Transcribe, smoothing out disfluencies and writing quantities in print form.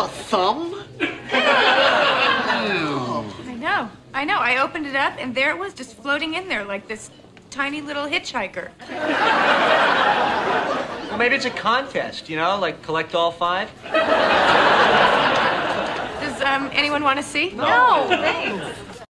A thumb? I know. I opened it up, and there it was, just floating in there like this tiny little hitchhiker. Well, maybe it's a contest, you know, like collect all 5. Does anyone want to see? No, thanks.